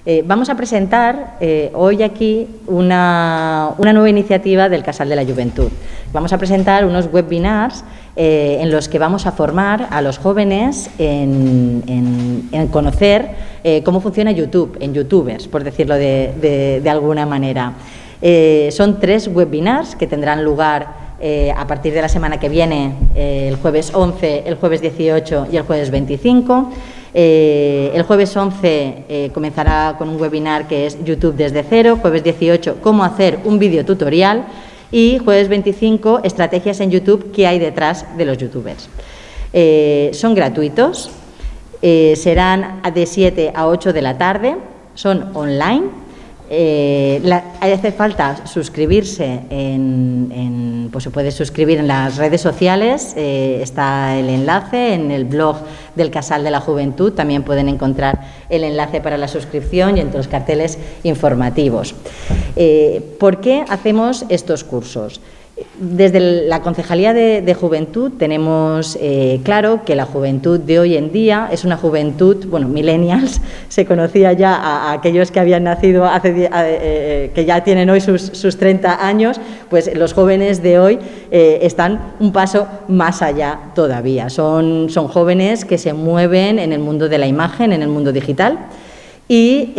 Vamos a presentar hoy aquí una nueva iniciativa del Casal de la Juventud. Vamos a presentar unos webinars en los que vamos a formar a los jóvenes en conocer cómo funciona YouTube, en youtubers, por decirlo de alguna manera. Son 3 webinars que tendrán lugar a partir de la semana que viene, el jueves 11, el jueves 18 y el jueves 25. El jueves 11 comenzará con un webinar que es YouTube desde cero, jueves 18 cómo hacer un vídeo tutorial y jueves 25 estrategias en YouTube que hay detrás de los youtubers. Son gratuitos, serán de 7 a 8 de la tarde, son online. Hace falta suscribirse pues se puede suscribir en las redes sociales, está el enlace en el blog del Casal de la Juventud, también pueden encontrar el enlace para la suscripción y entre los carteles informativos. ¿Por qué hacemos estos cursos? Desde la Concejalía de Juventud tenemos claro que la juventud de hoy en día es una juventud, bueno, millennials, se conocía ya a aquellos que habían nacido que ya tienen hoy sus 30 años, pues los jóvenes de hoy están un paso más allá todavía. Son jóvenes que se mueven en el mundo de la imagen, en el mundo digital y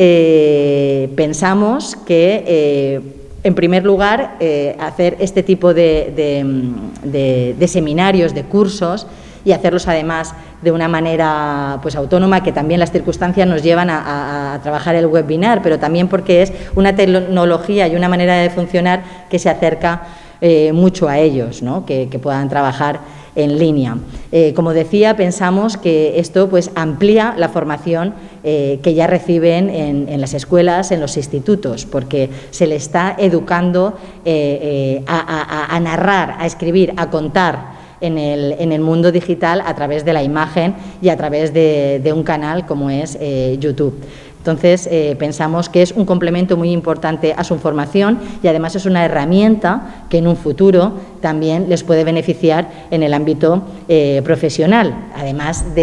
pensamos que en primer lugar, hacer este tipo de seminarios, de cursos y hacerlos además de una manera pues autónoma, que también las circunstancias nos llevan a trabajar el webinar, pero también porque es una tecnología y una manera de funcionar que se acerca mucho a ellos, ¿no? Que puedan trabajar en línea. Como decía, pensamos que esto pues amplía la formación que ya reciben en las escuelas, en los institutos, porque se les está educando a narrar, a escribir, a contar en el mundo digital a través de la imagen y a través de un canal como es YouTube. Entonces, pensamos que es un complemento muy importante a su formación y además es una herramienta que en un futuro también les puede beneficiar en el ámbito profesional, además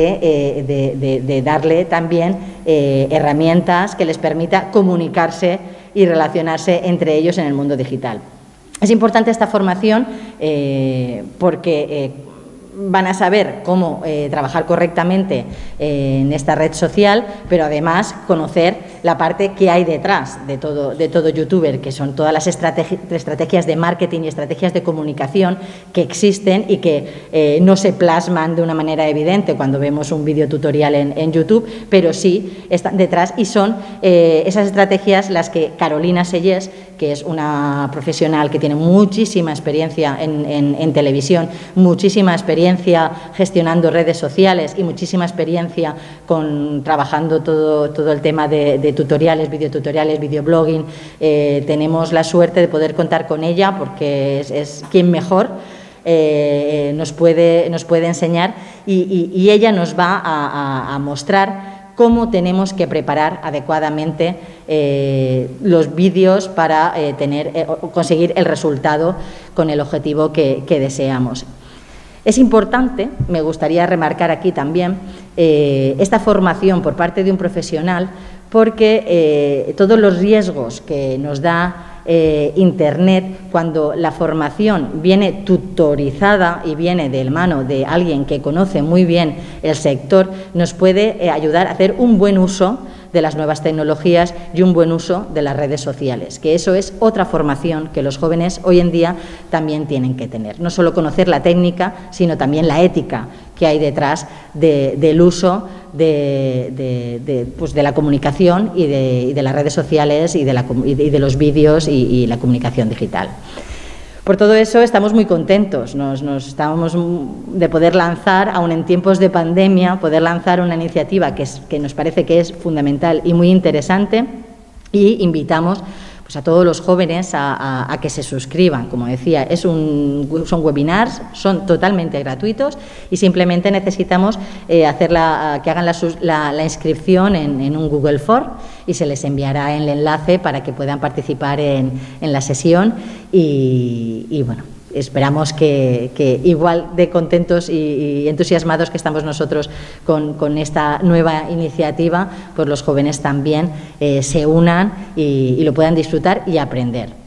de darle también herramientas que les permita comunicarse y relacionarse entre ellos en el mundo digital. Es importante esta formación porque van a saber cómo trabajar correctamente en esta red social, pero además conocer la parte que hay detrás de todo youtuber, que son todas las estrategias de marketing y estrategias de comunicación que existen y que no se plasman de una manera evidente cuando vemos un vídeo tutorial en YouTube, pero sí están detrás y son esas estrategias las que Carolina Sellés, que es una profesional que tiene muchísima experiencia en televisión, muchísima experiencia gestionando redes sociales y muchísima experiencia trabajando todo el tema de tutoriales, videotutoriales, videoblogging. Tenemos la suerte de poder contar con ella porque es quien mejor nos puede enseñar y ella nos va a mostrar cómo tenemos que preparar adecuadamente los vídeos para conseguir el resultado con el objetivo que deseamos. Es importante, me gustaría remarcar aquí también, esta formación por parte de un profesional porque todos los riesgos que nos da Internet, cuando la formación viene tutorizada y viene de mano de alguien que conoce muy bien el sector, nos puede ayudar a hacer un buen uso de las nuevas tecnologías y un buen uso de las redes sociales, que eso es otra formación que los jóvenes hoy en día también tienen que tener. No solo conocer la técnica, sino también la ética que hay detrás del uso pues de la comunicación y de las redes sociales y de los vídeos y la comunicación digital. Por todo eso estamos muy contentos, estamos de poder lanzar, aún en tiempos de pandemia, poder lanzar una iniciativa que nos parece que es fundamental y muy interesante y invitamos pues a todos los jóvenes a que se suscriban. Como decía, son webinars, son totalmente gratuitos y simplemente necesitamos que hagan la inscripción en un Google Form y se les enviará el enlace para que puedan participar en la sesión y bueno, esperamos que igual de contentos y entusiasmados que estamos nosotros con esta nueva iniciativa, pues los jóvenes también se unan y lo puedan disfrutar y aprender.